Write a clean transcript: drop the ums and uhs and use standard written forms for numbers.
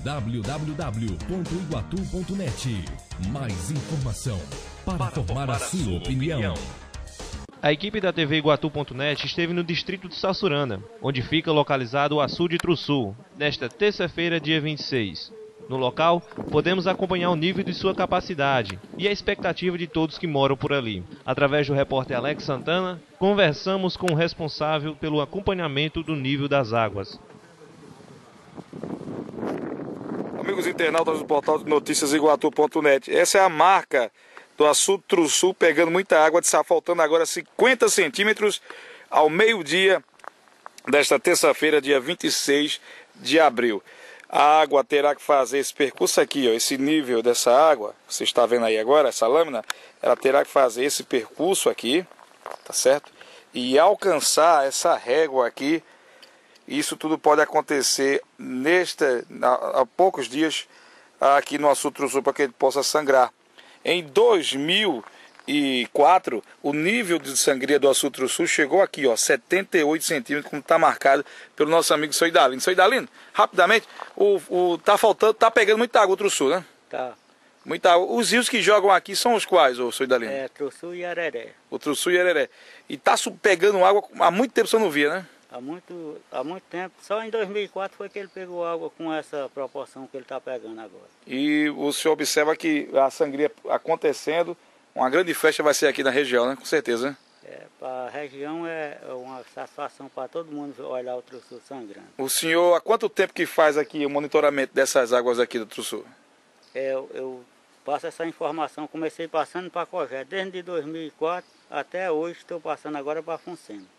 www.iguatu.net. Mais informação para formar a sua opinião. A equipe da TV Iguatu.net esteve no distrito de Sassurana, onde fica localizado o açude Truçu, nesta terça-feira, dia 26. No local, podemos acompanhar o nível de sua capacidade e a expectativa de todos que moram por ali. Através do repórter Alex Santana, conversamos com o responsável pelo acompanhamento do nível das águas. Amigos internautas do portal de notícias Iguatu.net, essa é a marca do açude Truçu pegando muita água, está faltando agora 50 centímetros ao meio-dia desta terça-feira, dia 26 de abril. A água terá que fazer esse percurso aqui, ó, esse nível dessa água, você está vendo aí agora, essa lâmina, ela terá que fazer esse percurso aqui, tá certo? E alcançar essa régua aqui. Isso tudo pode acontecer há poucos dias aqui no açude Truçu para que ele possa sangrar. Em 2004, o nível de sangria do açude Truçu chegou aqui, ó, 78 centímetros, como está marcado pelo nosso amigo Soidalino. Soidalino, rapidamente, tá pegando muita água o Truçu, né? Tá. Muita água. Os rios que jogam aqui são os quais, ô Soidalino? É, Truçu e Areré. O Truçu e Areré. E tá pegando água há muito tempo, você não via, né? Há muito tempo. Só em 2004 foi que ele pegou água com essa proporção que ele está pegando agora. E o senhor observa que a sangria acontecendo, uma grande festa vai ser aqui na região, né? Com certeza, né? Para a região é uma satisfação para todo mundo olhar o Truçu sangrando. O senhor, há quanto tempo que faz aqui o monitoramento dessas águas aqui do Truçu? Eu passo essa informação, comecei passando para Cogé, desde 2004 até hoje estou passando agora para Afonso Sena.